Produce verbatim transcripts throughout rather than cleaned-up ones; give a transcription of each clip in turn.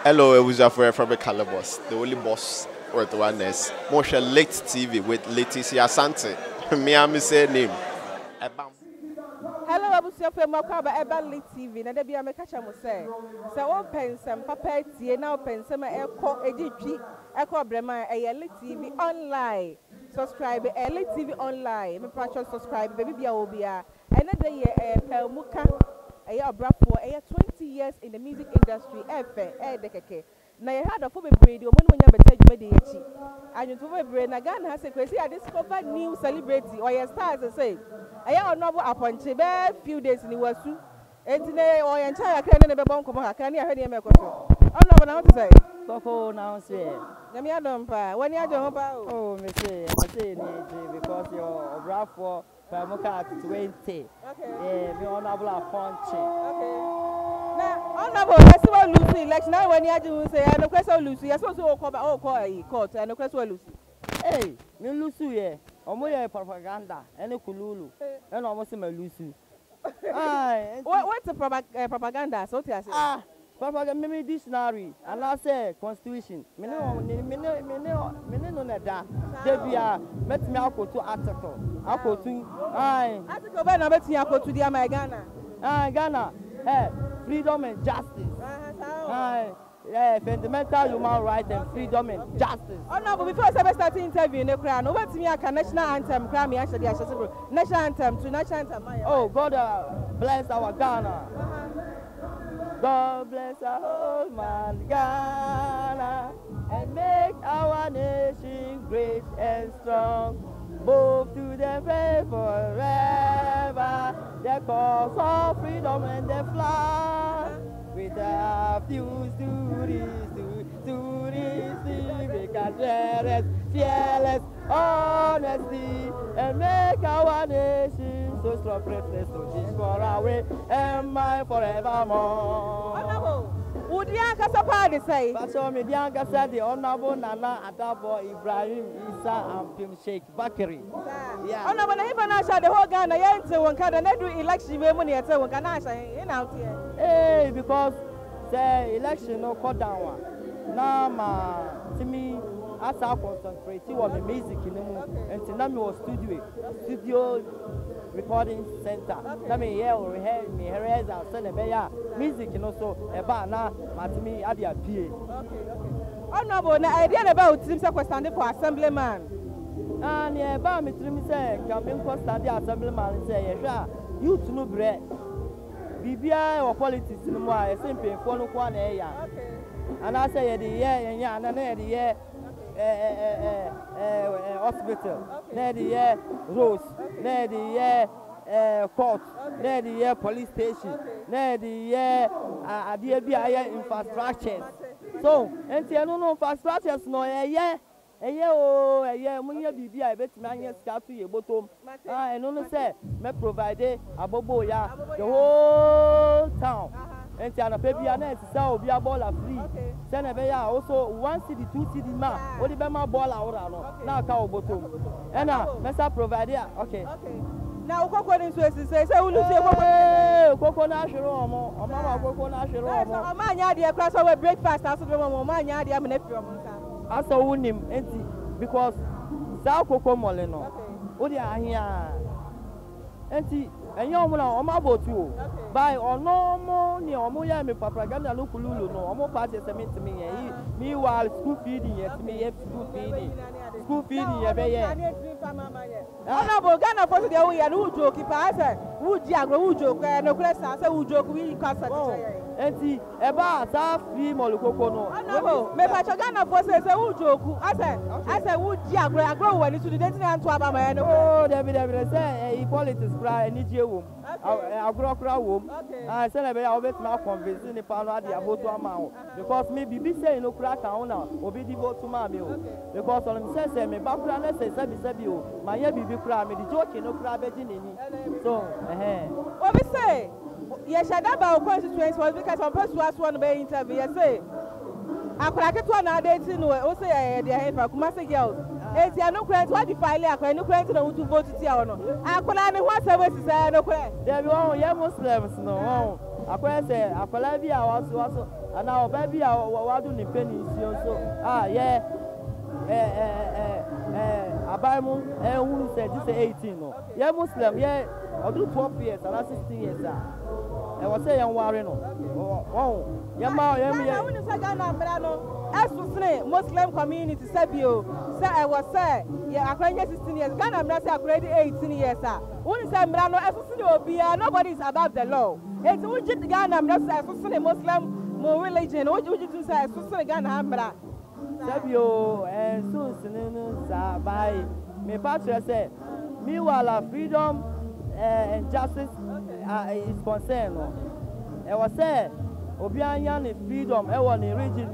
Hello, it was Jaffer from the Calabos, the only boss or the one is Moshe Late T V with Leticia Asante. Me and say name. Hello, I was your friend Makaba about Late T V. And there be a catcher must say. So one pens and papa tea now pens some echo edit echo brema a Late T V online. Subscribe a Late T V online. Me patron subscribe baby be a obia. Another year a pelmuka. A year of for a year twenty years in the music industry. Efe, eh, dekeke. Now you had a full radio when you better mediachi. And you to brain again has a crazy. I discovered new celebrity or your stars to say. A year novel Aponkye a few days in the Wasu. And today or entire can never bonk. Can you hear him? Oh no, what I want to say. Coco now say. Yamia don't buy. When you don't buy. Oh, me say, I say because you're brave for. Pamuka twenty. Okay. Yeah, me honorable Aponkye. Okay. Now, honorable, that's what Lucy election. Now, when you do say, I know question Lucy. I saw so call, oh, call, court. I know question Lucy. Hey, me Lucy, yeah. Omo ye propaganda. Any kululu. And almost me Lucy. Ah. What's the propaganda? So tell us. Ah. Propaganda me dictionary. And I say constitution. Me no, me no, me no, me no know that. Debia, met me out to article. Ako to aye. Article by na beti ako to dia my Ghana. Ah Ghana. Eh, freedom and justice. Aye. Yeah, fundamental human rights and freedom and justice. Oh no, but before I start the interview in the crown, over to me a national anthem, crown me actually national anthem to national anthem. Oh, God uh, bless our Ghana. God bless our whole man Ghana and make our nation great and strong. Move to the faith forever, the cause of freedom and the flag. With our views to this, to, to this, we can fearless, fearless, honesty, and make our nation so strong, precious, to teach for our way, and mine forevermore. Honorable, would the Anka party say? But so me the Anka said the Honorable Nana Adabo Ibrahim Isa and Pim Sheikh Bakari. Yeah. Honorable, even I said the whole Ghana, Yanti, one can do election money at one can I say in out here. Hey, because the election no cut down. Now, ma, to me, as I concentrate on the music in the moon, and to me was studio, studio recording center. Let me hear or hear me hear as I send a bear music, and also a bar now, but to me, I did appear. Okay, okay. Honorable, the idea about Tim standing for assemblyman. And yeah, but me to me say, campaign for standing assemblyman and say, yeah, you to know bread. B B I or politics no more, a simple for no one area. And I say, the year, and yeah, and the year, hospital, near the year, roads, near the year, court, near the year, police station, near the year, uh, the infrastructures. So, and the no infrastructures, no, yeah. Eh yeah oh eh yeah munya bibi a bet me anya sika to ye bottom ah eno no say me provide abobo ya the whole town enti ana pe bia na etisa obi a ball free say na be ya also one city two city ma o di be ma ball awora no na aka o bottom e na me sa provide okay okay na ukoko ni so esi say say ulu say ukoko eh ukoko na ahwere omo omo ma ukoko na ahwere omo o ma anya de class we breakfast aso be mo ma anya de am na fi omo nka asa wunim enti because za ukoko mole no o di ahia enti enye omo na omo abotu o by ono mo ni omo ya me propaganda no kululu no omo party cement me ye me while school feeding yet me ye school feeding school feeding ye be ye honorable Ghana for the we and who joke pa say who di agro who joke no kwesa say who joke we kwasa enti eba sa free molukoko no honorable me pa Ghana for say say who joke I say I say who di agro agro we ni to the date na to aba ma no oh debi debi say e politics cry ni je wo agro cry wo ah say na be ya obet ma convince ni pa no ade aboto ama wo because me bibi say no cry kan na obi di vote ma me o because on say say me ba cry na say say bi say bi o ma ye bibi cry me di joke no cry be di neni so eh obi say ye shada ba o constituency was because some person was one be interview ye say akura keto na date no o say eh dey here for kuma say girls eti anu kura to di file akura anu kura to to vote ti a no akura ni ho say we say no kura there be one ye muslims no Akwa say akwala bi a waso waso ana oba bi a wadu ni penny so ah yeah eh eh eh eh abaimu eh who said this eighteen no yeah Muslim yeah odu twelve years and sixteen years ah e was say yan ware no oh yeah ma yeah me yeah wonu say Ghana mra no esusne Muslim community sabio say I was say yeah akwanya sixteen years Ghana mra say akwedi eighteen years ah wonu say mra no esusne obi ah nobody is above the law it's who jit Ghana mra say esusne Muslim mo religion who jit say esusne Ghana mra sabio eh so sinu sa bai me patre say meanwhile freedom uh, and justice uh, is concerned no e was say obi anya ne freedom e won ne religion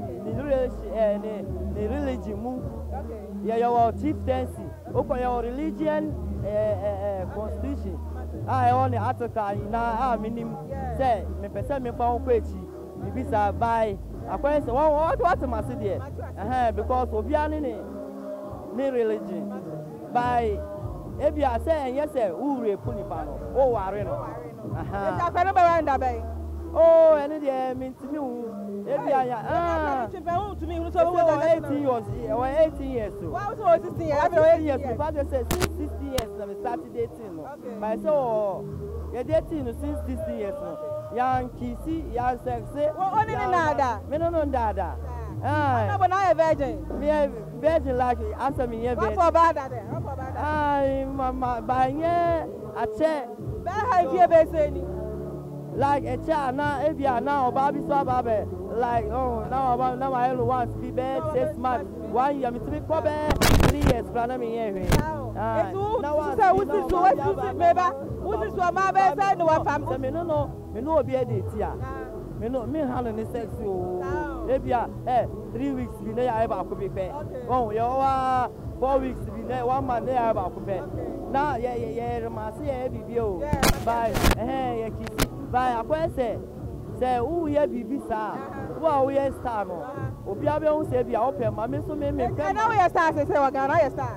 ne ne ne religion mu yeah your chieftaincy open your religion uh, uh, constitution ah e won the article na ah minim say me pese me fa ko echi bibisa bai akwa say what what must there eh because obi anya ne ne religion by ebia say yes say who rape nipa no o ware no aha eta kwa no be wanda be oh ene de me ntimi hu ebia ya ah twe hu tumi hu so we eighteen years we eighteen years so wow so sixteen years abi eighteen years because they say sixteen years na me start dating no by so you dating since sixteen years no yan kisi yan sexe o oni ni nada me no no nada ah no but now a virgin me virgin like answer me here virgin what for bad that what for bad ai mama banye ache be ha vie be say ni like a cha na ebia na oba bi so babe like oh now about now I only want to be six months one year me to be ko be three years plan me here we ah now say what is what is beba what is what ma be say no wa fam me no no me no obi e dey ti a me no me handle ni sex o ebia eh three weeks bi na ya ba ko bi pe oh you wa four weeks bi na one month na ya ba ko pe na ye ye ye ma se ye bibi o bye eh ye ki bye akwa se se u ye bibi sa wa u ye star no obi abe hu se bia ope ma me so me me pe na we star se se wa Ghana ye star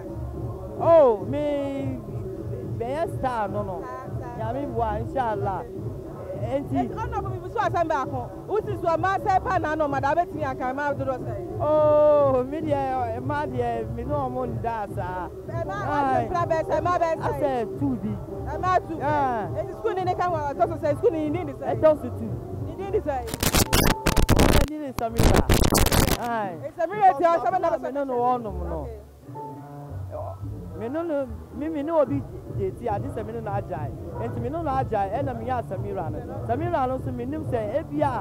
oh me be star no no ya me bua inshallah enti ono bo bi so asan ba ko uti so ma se pa na no ma da betimi aka ma do say oh me de ma de me no mo nda sa e ma o pra be se ma be say two di e ma two ah e school ni kan wa to say school ni ni say e to so two ni ni say ni ni Samira ai e Samira ti o sama na me no no ono no me no no me me no obi je ti ade se me no na ajai enti me no na ajai e na me ya Samira no Samira no so me nim se e bia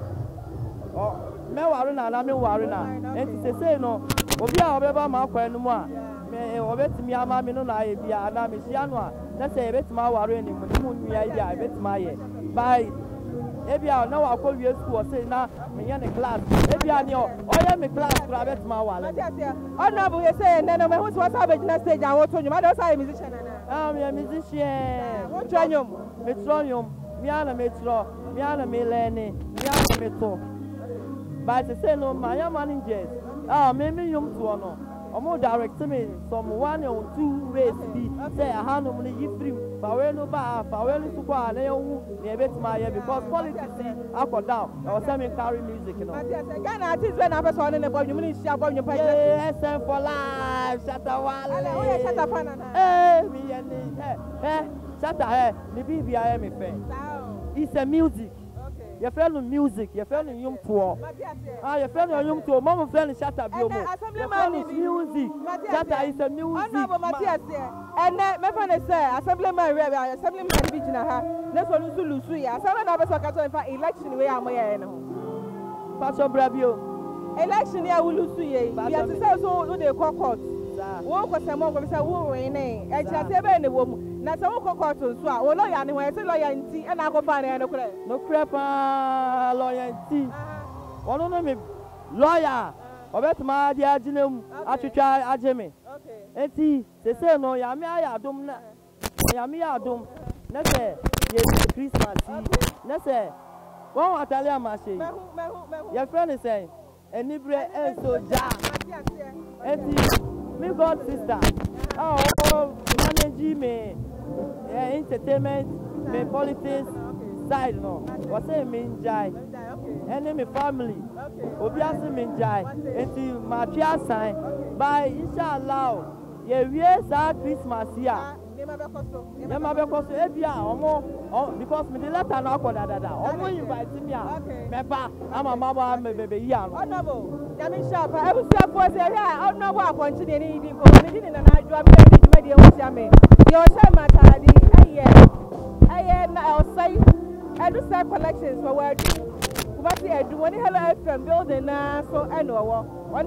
o me waru na na me waru na enti se se no obi a obeba ma akwa enu mu a me obetimi ama me no na aye bia na me hia no a na se ebetima waru eni mu ni mu nua bia ebetima aye bye ebia na wa ko wie school say na me ye ne class ebia ni o oye me class kura betima wale ona bu ye say na na me hu so sa be gina stage a wo to nyuma do say musician na ah me musician wo tro nyom me tro nyom me ana me tro me ana me lene me ana me to but say no my managers ah me me nyom to no omo direct me some one or two ways be say aha no me yifrim fa we no ba fa we no kwa na yewu na ebetima ye because politics akọ down I was saying carry music you know Ghana artist when na person on the boy you me share boy you pay S M for life shata wale we shata fana na eh me ye ni eh eh shata eh ni bibia me fe it's a music your friend music your friend yum to ah your friend yum to mom friend shata bi omo assemblyman is music shata is a music honorable Matthias and me friend say assemblyman we assemblyman bi gina ha na so lu lu ya assemblyman na be so ka to fa election we am ye no pastor brabio election ya wu lu su ye ya to say so no dey call court wo ko se mo ko say wo win eh e ja te be ne wo mu na se wo ko court so a wo lawyer ni ho e say lawyer nti e na ko fa ne no kure no kure pa lawyer nti wono no me lawyer obetuma dia aginem atwetwa ageme enti se se no ya me aya adom na ya me ya adom na se ye Christmas na se won atale amache your friend is saying enibre enso ja enti me God sister oh manage me uh, entertainment me politics side no. Was say minjai. Any me family. Obiase minjai. Enti matria sign. By inshallah. Ye we sa Christmas here. Nema be koso ebia omo because me the letter na akoda dada. Omo invite me a. Me ba ama mama me bebe yi ano. Honorable. Yami sharp. Ebusia for say here honorable Aponkye dey need ko. Me di na na adwa be di dwuma dey o sia me. Dey o share matter di eye. Eye na osai. Edu sell collections for where do. Kubati edu woni hello F M building na so eno wo.